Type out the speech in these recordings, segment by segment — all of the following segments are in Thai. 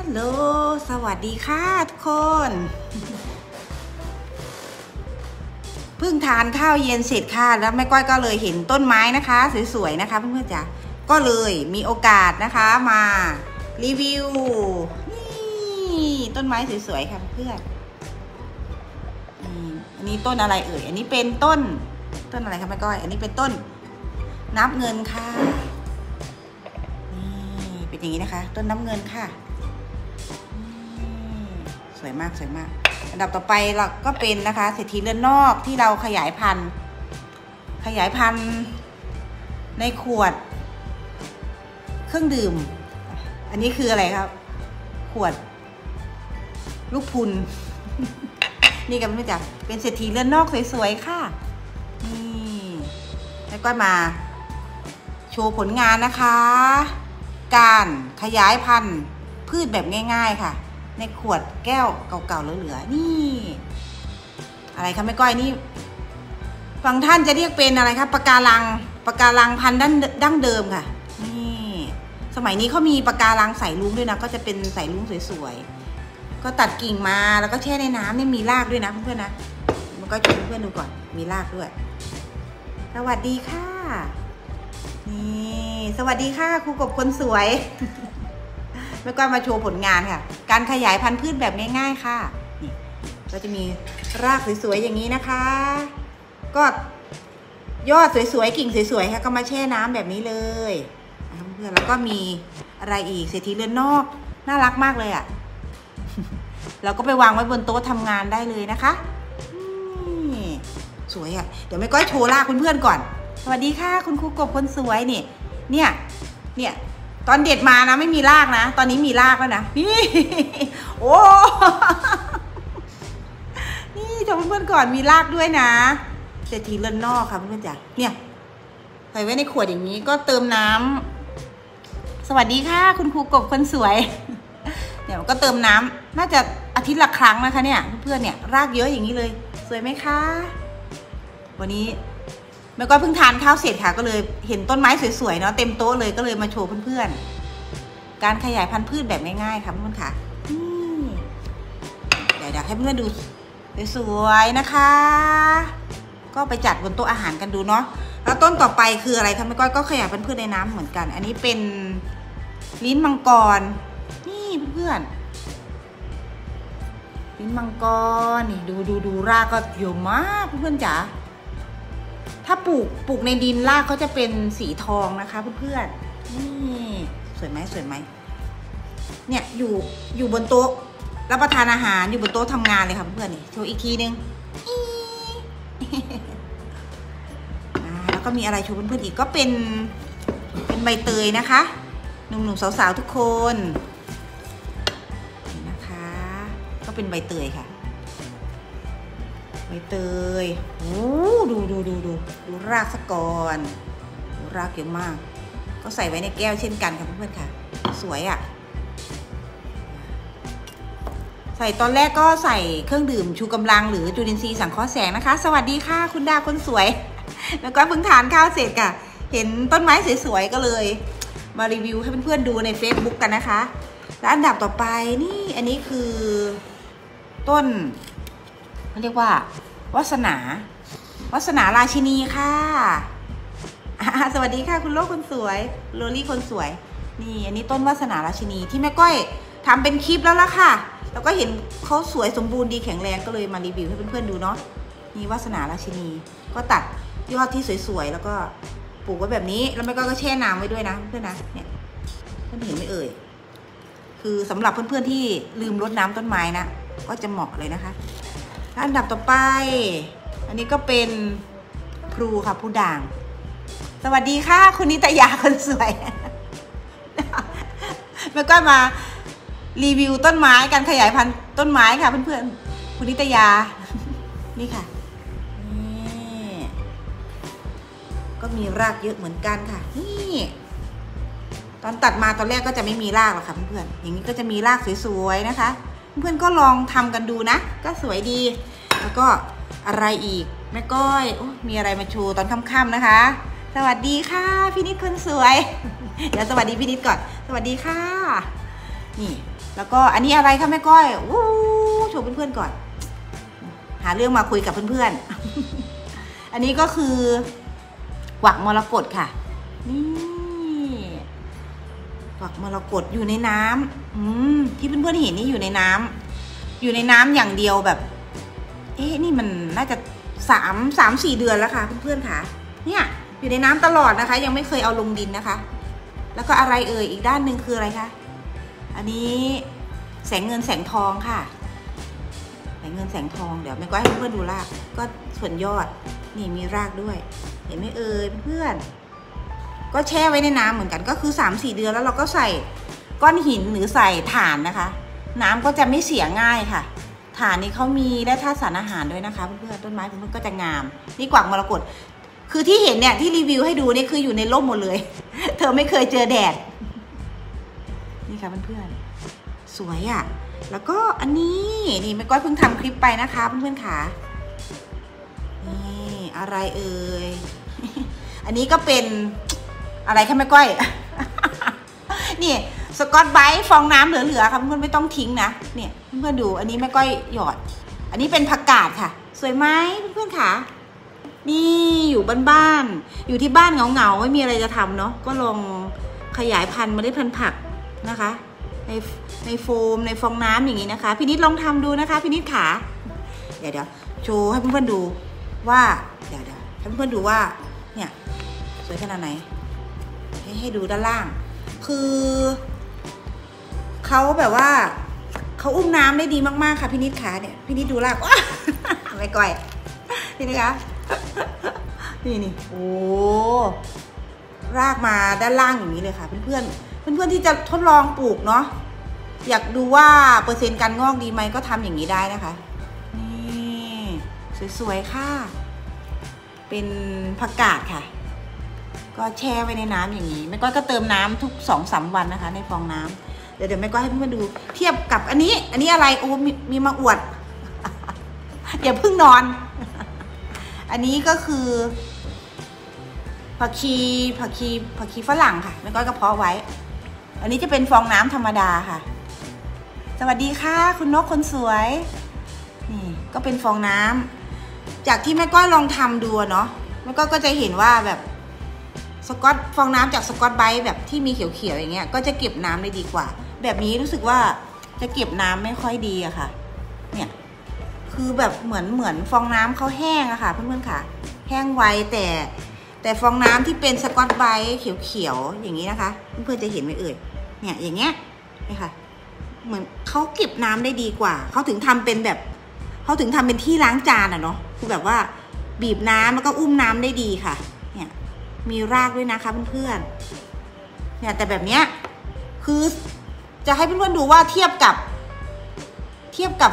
ลโหลสวัสดีค่ะทุกคน เพิ่งทานข้าวเย็นเสร็จค่ะแล้วแม่ก้อยก็เลยเห็นต้นไม้นะคะสวยๆนะคะเพื่อนๆจ๋าก็เลยมีโอกาสนะคะมารีวิวนี่ต้นไม้สวยๆค่ะเพื่อนอันนี้ต้นอะไรเอ่ยอันนี้เป็นต้นอะไรคะแม่ก้อยอันนี้เป็นต้นนับเงินค่ะนี่เป็นอย่างนี้นะคะต้นนับเงินค่ะสวยมากสวยมากอันดับต่อไปเราก็เป็นนะคะเศรษฐีเรือนนอกที่เราขยายพันธุ์ในขวดเครื่องดื่มอันนี้คืออะไรครับขวดลูกพุน นี่กันไม่รู้จักเป็นเศรษฐีเรือนนอกสวยๆค่ะนี่แล้วก็มาโชว์ผลงานนะคะการขยายพันธุ์พืชแบบง่ายๆค่ะในขวดแก้วเก่าๆเหลือๆนี่อะไรคะแม่ก้อยนี่บางท่านจะเรียกเป็นอะไรคะปะการังพันธุ์ดั้งเดิมค่ะนี่สมัยนี้เขามีปะการังใส่ลุ้งด้วยนะก็จะเป็นใส่ลุ้งสวยๆก็ตัดกิ่งมาแล้วก็แช่ในน้ำนี่มีรากด้วยนะเพื่อนๆนะมันก็จะเพื่อนๆดูก่อนมีรากด้วยสวัสดีค่ะนี่สวัสดีค่ะครูกบคนสวยแม่ก้อยมาโชว์ผลงานค่ะการขยายพันธุ์พืชแบบง่ายๆค่ะนี่ก็จะมีรากสวยๆอย่างนี้นะคะก็ยอดสวยๆกิ่งสวยๆค่ะก็มาแช่น้ำแบบนี้เลยเพื่อนแล้วก็มีอะไรอีกเศรษฐีเรือนนอกน่ารักมากเลยอ่ะเราก็ไปวางไว้บนโต๊ะทำงานได้เลยนะคะนี่สวยอ่ะเดี๋ยวแม่ก้อยโชว์รากเพื่อนๆก่อนสวัสดีค่ะคุณครูกบคนสวยเนี่ยตอนเด็ดมานะไม่มีรากนะตอนนี้มีรากแล้วนะนี่โอ้นี่ชมเพื่อนๆก่อนมีรากด้วยนะเศรษฐีเรือนนอกค่ะเพื่อนๆจ๋าเนี่ยใส่ไว้ในขวดอย่างนี้ก็เติมน้ำสวัสดีค่ะคุณครูกบคนสวยเดี๋ยวก็เติมน้ำน่าจะอาทิตย์ละครั้งนะคะเนี่ยเพื่อนๆเนี่ยรากเยอะอย่างนี้เลยสวยไหมคะวันนี้แม่ก็เพิ่งทานข้าวเสร็จค่ะก็เลยเห็นต้นไม้สวยๆเนาะเต็มโต๊ะเลยก็เลยมาโชว์เพื่อนๆการขยายพันธุ์พืชแบบง่ายๆค่ะเพื่อนๆค่ะเดี๋ยวให้เพื่อนๆดูสวยๆนะคะก็ไปจัดบนโต๊ะอาหารกันดูเนาะแล้วต้นต่อไปคืออะไรคะแม่ก้อยก็ขยายพันธุ์พืชในน้ำเหมือนกันอันนี้เป็นลิ้นมังกรนี่เพื่อนๆลิ้นมังกรนี่ดูรากก็เยอะมากเพื่อนๆจ๋าถ้าปลูกในดินรากเขาจะเป็นสีทองนะคะเพื่อนๆนี่สวยไหมเนี่ยอยู่บนโต๊ะรับประทานอาหารอยู่บนโต๊ะทำงานเลยค่ะเพื่อนๆนี่โชว์อีกทีนึงแล้วก็มีอะไรโชว์เพื่อนๆอีกก็เป็นใบเตยนะคะหนุ่มๆสาวๆทุกคนนี่นะคะก็เป็นใบเตยค่ะใบเตยโอ้ดูรากซะก่อนดูรากเยอะมากก็ใส่ไว้ในแก้วเช่นกันค่ะเพื่อนๆค่ะสวยอ่ะใส่ตอนแรกก็ใส่เครื่องดื่มชูกำลังหรือจุลินทรีย์สังเคราะห์แสงนะคะสวัสดีค่ะคุณดาคนสวยแล้วก็เพิ่งทานข้าวเสร็จค่ะเห็นต้นไม้สวยๆก็เลยมารีวิวให้เพื่อนๆดูใน Facebook กันนะคะและอันดับต่อไปนี่อันนี้คือต้นเรียกว่าวาสนาราชินีค่ะสวัสดีค่ะคุณโลกคนสวยโรลี่คนสวยนี่อันนี้ต้นวาสนาราชินีที่แม่ก้อยทำเป็นคลิปแล้วล่ะค่ะแล้วก็เห็นเขาสวยสมบูรณ์ดีแข็งแรงก็เลยมารีวิวให้เพื่อนๆดูเนาะนี่วาสนาราชินีก็ตัดยอดที่สวยๆแล้วก็ปลูกไว้แบบนี้แล้วแม่ก้อยก็แช่น้ำไว้ด้วยนะเพื่อนนะเนี่ยเพื่อนเห็นไหมเอ่ยคือสำหรับเพื่อนๆที่ลืมรดน้ำต้นไม้นะก็จะเหมาะเลยนะคะอันดับต่อไปอันนี้ก็เป็นพลูค่ะพลูด่างสวัสดีค่ะคุณนิตยาคนสวยแล้วก็มารีวิวต้นไม้การขยายพันธุ์ต้นไม้ค่ะเพื่อนๆคุณนิตยานี่ค่ะนี่ก็มีรากเยอะเหมือนกันค่ะนี่ตอนตัดมาตอนแรกก็จะไม่มีรากหรอกค่ะเพื่อนๆอย่างนี้ก็จะมีรากสวยๆนะคะเพื่อนก็ลองทำกันดูนะก็สวยดีแล้วก็อะไรอีกแม่ก้อยมีอะไรมาโชว์ตอนค่ำๆนะคะสวัสดีค่ะพี่นิดคนสวยเดี๋ยวสวัสดีพี่นิดก่อนสวัสดีค่ะนี่แล้วก็อันนี้อะไรคะแม่ก้อยวู้โชว์เพื่อนๆก่อนหาเรื่องมาคุยกับเพื่อนๆ อันนี้ก็คือกวักมรกตค่ะนี่กวักมรกตอยู่ในน้ำที่เพื่อนๆเห็นนี่อยู่ในน้ำอย่างเดียวแบบนี่มันน่าจะ3-4 เดือนแล้วค่ะเพื่อนๆค่ะเนี่ยอยู่ในน้ำตลอดนะคะยังไม่เคยเอาลงดินนะคะแล้วก็อะไรอีกด้านหนึ่งคืออะไรคะอันนี้แสงเงินแสงทองค่ะแสงเงินแสงทองเดี๋ยวแม่ก็ให้เพื่อนๆดูรากก็ส่วนยอดนี่มีรากด้วยเห็นไหมเพื่อนก็แช่ไว้ในน้ำเหมือนกันก็คือ3-4 เดือนแล้วเราก็ใส่ก้อนหินหรือใส่ถ่านนะคะน้ำก็จะไม่เสียง่ายค่ะถ่านนี้เขามีได้ธาตุสารอาหารด้วยนะคะเพื่อนๆต้นไม้เพื่อนๆก็จะงามนี่กวักมรกตคือที่เห็นเนี่ยที่รีวิวให้ดูนี่คืออยู่ในร่มหมดเลย เธอไม่เคยเจอแดดนี่ค่ะเพื่อนๆสวยอ่ะแล้วก็อันนี้นี่แม่ก้อยเพิ่งทำคลิปไปนะคะเพื่อนๆค่ะนี่อะไรอันนี้ก็เป็นอะไรคะแม่ก้อย นี่สกอตไบรท์ฟองน้ำเหลือๆค่ะเพื่อนๆไม่ต้องทิ้งนะเนี่ยเพื่อนๆดูอันนี้แม่ก้อยหยอดอันนี้เป็นผักกาดค่ะสวยไหมเพื่อนๆค่ะนี่อยู่บ้านๆอยู่ที่บ้านเหงาๆไม่มีอะไรจะทำเนาะก็ลองขยายพันธุ์เมล็ดพันธุ์ผักนะคะในโฟมในฟองน้ำอย่างนี้นะคะพี่นิดลองทำดูนะคะพี่นิดขาเดี๋ยวโชว์ให้เพื่อนๆดูว่าเดี๋ยวให้เพื่อนๆดูว่าเนี่ยสวยขนาดไหนให้ดูด้านล่างคือเขาแบบว่าเขาอุ้มน้ำได้ดีมากๆค่ะพี่นิดขาเนี่ยพี่นิดดูรากไม่ก่อยพี่นิดคะนี่โอ้รากมาด้านล่างอย่างนี้เลยค่ะเพื่อนที่จะทดลองปลูกเนาะอยากดูว่าเปอร์เซ็นต์การงอกดีไหมก็ทำอย่างนี้ได้นะคะนี่สวยๆค่ะเป็นผักกาดค่ะก็แช่ไว้ในน้ำอย่างนี้แม่ก้อยก็เติมน้ำทุก2-3 วันนะคะในฟองน้ำเดี๋ยวแม่ก้อยให้เพื่อนๆดูเทียบกับอันนี้อะไรโอ้มีมาอวด อย่าเพิ่งนอน อันนี้ก็คือผักชีฝรั่งค่ะแม่ก้อยก็เพาะไว้อันนี้จะเป็นฟองน้ำธรรมดาค่ะสวัสดีค่ะคุณนกคนสวยนี่ก็เป็นฟองน้ำจากที่แม่ก้อยลองทำดูเนาะแม่ก้อยก็จะเห็นว่าแบบฟองน้ำจากสกอตไบรท์แบบที่มีเขียวๆอย่างเงี้ยก็จะเก็บน้ำได้ดีกว่าแบบนี้รู้สึกว่าจะเก็บน้ำไม่ค่อยดีอะค่ะเนี่ยคือแบบเหมือนฟองน้ำเขาแห้งอะค่ะเพื่อนๆค่ะแห้งไวแต่ฟองน้ำที่เป็นสกอตไบรท์เขียวๆอย่างนี้นะคะเพื่อนๆจะเห็นไหมเนี่ยอย่างเงี้ยนี่ค่ะเหมือนเขาเก็บน้ำได้ดีกว่าเขาถึงทำเป็นที่ล้างจานอะเนาะคือแบบว่าบีบน้ำแล้วก็อุ้มน้ำได้ดีค่ะเนี่ยมีรากด้วยนะคะเพื่อนๆเนี่ยแต่แบบเนี้ยคือจะให้เพื่อนๆดูว่าเทียบกับ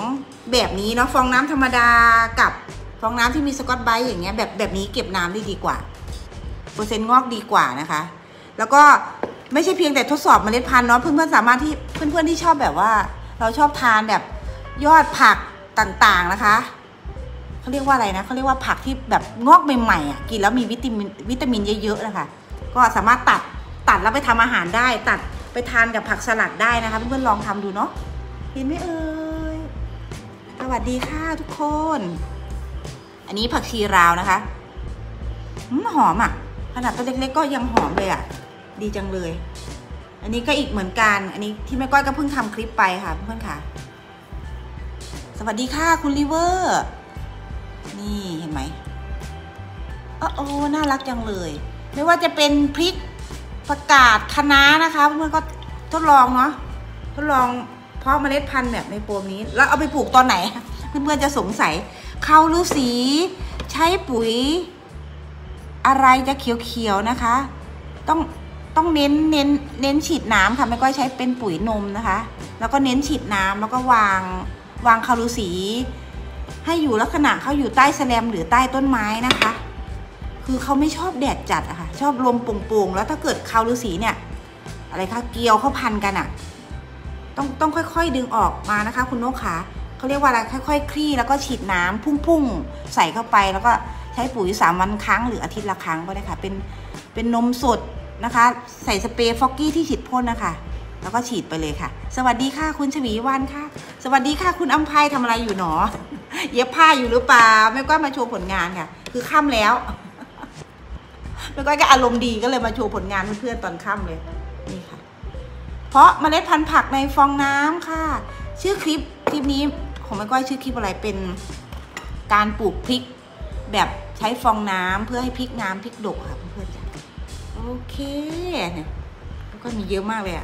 2แบบนี้เนาะฟองน้ำธรรมดากับฟองน้ำที่มีสกอตไบรท์อย่างเงี้ยแบบนี้เก็บน้ำได้ดีกว่าเปอร์เซ็นต์งอกดีกว่านะคะแล้วก็ไม่ใช่เพียงแต่ทดสอบเมล็ดพันธุ์เนาะเพื่อนๆสามารถที่เพื่อนๆที่ชอบแบบว่าเราชอบทานแบบยอดผักต่างๆนะคะเขาเรียกว่าอะไรนะเขาเรียกว่าผักที่แบบงอกใหม่ๆอ่ะกินแล้วมีวิตามินเยอะๆนะคะก็สามารถตัดแล้วไปทำอาหารได้ตัดไปทานกับผักสลัดได้นะคะเพื่อนๆลองทำดูเนาะเห็นไหมสวัสดีค่ะทุกคนอันนี้ผักชีราวนะคะหอมอ่ะขนาดตัวเล็กๆก็ยังหอมเลยอ่ะดีจังเลยอันนี้ก็อีกเหมือนกันอันนี้ที่แม่ก้อยก็เพิ่งทำคลิปไปค่ะเพื่อนๆค่ะสวัสดีค่ะคุณลิเวอร์นี่เห็นไหมโอ้น่ารักจังเลยไม่ว่าจะเป็นพริกผักกาดคะน้านะคะเพื่อนๆก็ทดลองเนาะทดลองเพาะเมล็ดพันธุ์แบบในโฟมนี้แล้วเอาไปปลูกตอนไหนเพื่อนๆจะสงสัยข้าวฤาษีใช้ปุ๋ยอะไรจะเขียวๆนะคะต้องเน้นฉีดน้ำค่ะไม่ก็ใช้เป็นปุ๋ยนมนะคะแล้วก็เน้นฉีดน้ำแล้วก็วางข้าวฤาษีให้อยู่ลักษณะเขาอยู่ใต้แสแลมหรือใต้ต้นไม้นะคะคือเขาไม่ชอบแดดจัดอะค่ะชอบลมโป่งๆแล้วถ้าเกิดข้าวฤาษีเนี่ยอะไรคะเกลียวเขาพันกันอะต้องค่อยๆดึงออกมานะคะคุณนกขาเขาเรียกว่าอะไรค่อยๆคลี่แล้วก็ฉีดน้ำพุ่งๆใส่เข้าไปแล้วก็ใช้ปุ๋ย3 วันครั้งหรืออาทิตย์ละครั้งก็ได้ค่ะเป็นนมสดนะคะใส่สเปรย์ฟอกกี้ที่ฉีดพ่นนะคะแล้วก็ฉีดไปเลยค่ะสวัสดีค่ะคุณชวีวันค่ะสวัสดีค่ะคุณอัมภัยทำอะไรอยู่หนอ เย็บผ้าอยู่หรือเปล่าแม่ก้อยมาโชว์ผลงานค่ะคือค่ำแล้วแม่ก้อยก็อารมณ์ดีก็เลยมาโชว์ผลงานเพื่อนๆตอนค่ำเลยนี่ค่ะเพราะเมล็ดพันธุ์ผักในฟองน้ำค่ะชื่อคลิปนี้ของแม่ก้อยชื่อคลิปอะไรเป็นการปลูกพริกแบบใช้ฟองน้ำเพื่อให้พริกงามพริกดกค่ะเพื่อนๆจ้ะโอเคเนี่ยก็มีเยอะมากเลยอ่ะ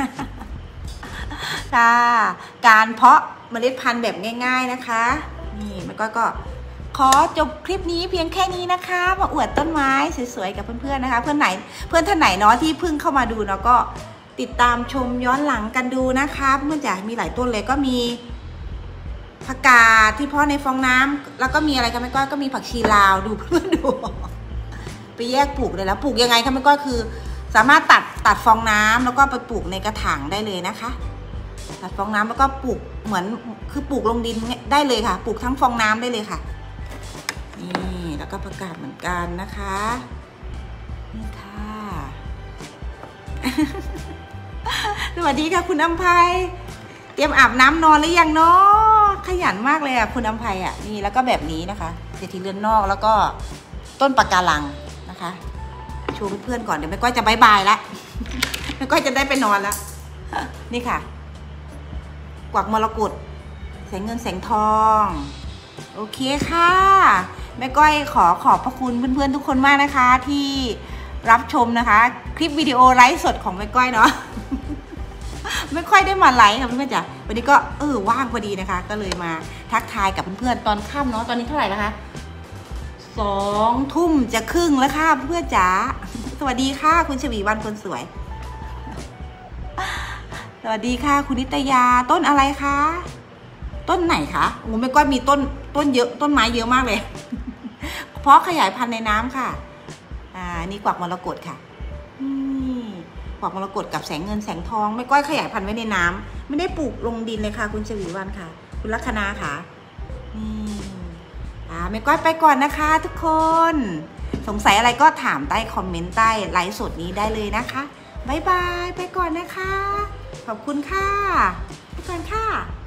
ค่ะการเพาะเมล็ดพันธุ์แบบง่ายๆนะคะนี่แม่ก้อยก็ขอจบคลิปนี้เพียงแค่นี้นะคะมาอวดต้นไม้สวยๆกับเพื่อนๆนะคะเพื่อนท่านไหนเนาะที่เพิ่งเข้ามาดูเนาะก็ติดตามชมย้อนหลังกันดูนะคะเมื่อจะมีหลายต้นเลยก็มีผักกาดที่เพาะในฟองน้ำแล้วก็มีอะไรกันแม่ก้อยก็มีผักชีลาวดูเพื่อนๆดูไปแยกปลูกเลยแล้วปลูกยังไงคะแม่ก้อยคือสามารถตัดฟองน้ำแล้วก็ไปปลูกในกระถางได้เลยนะคะตัดฟองน้ำแล้วก็ปลูกเหมือนคือปลูกลงดินได้เลยค่ะปลูกทั้งฟองน้ำได้เลยค่ะนี่แล้วก็ประกาศเหมือนกันนะคะนี่ค่ะ สวัสดีค่ะคุณอัมภัยเตรียมอาบน้ำนอนหรือยังเนาะขยันมากเลยอ่ะคุณอัมภัยอ่ะนี่แล้วก็แบบนี้นะคะเศรษฐีเรือนนอกแล้วก็ต้นปะการังนะคะโชว์เพื่อนๆก่อนเดี๋ยวแม่ก้อยจะบายบายละ แม่ก้อยจะได้ไปนอนแล้วนี่ค่ะกวักมรกตแสงเงินแสงทองโอเคค่ะแม่ก้อยขอบพระคุณเพื่อนๆทุกคนมากนะคะที่รับชมนะคะคลิปวิดีโอไลฟ์สดของแม่ก้อยเนาะ ไม่ค่อยได้มาไลฟ์ค่ะเพื่อนๆจ้ะวันนี้ก็ว่างพอดีนะคะก็เลยมาทักทายกับเพื่อนๆตอนค่ำเนาะตอนนี้เท่าไหร่แล้วคะ2 ทุ่มจะครึ่งแล้วค่ะเพื่อนจ๋าสวัสดีค่ะคุณชวีวันคนสวยสวัสดีค่ะคุณนิตยาต้นอะไรคะต้นไหนคะโอ้แม่ก้อยมีต้นเยอะต้นไม้เยอะมากเลย เพราะขยายพันธุ์ในน้ำค่ะนี่กวักมรกตค่ะนี่กวักมรกตกับแสงเงินแสงทองแม่ก้อยขยายพันธุ์ไว้ในน้ำไม่ได้ปลูกลงดินเลยค่ะคุณชวีวันค่ะคุณลัคนาค่ะนี่แม่ก้อยไปก่อนนะคะทุกคนสงสัยอะไรก็ถามใต้คอมเมนต์ใต้ไลฟ์สดนี้ได้เลยนะคะบ๊ายบายไปก่อนนะคะขอบคุณค่ะไปก่อนค่ะ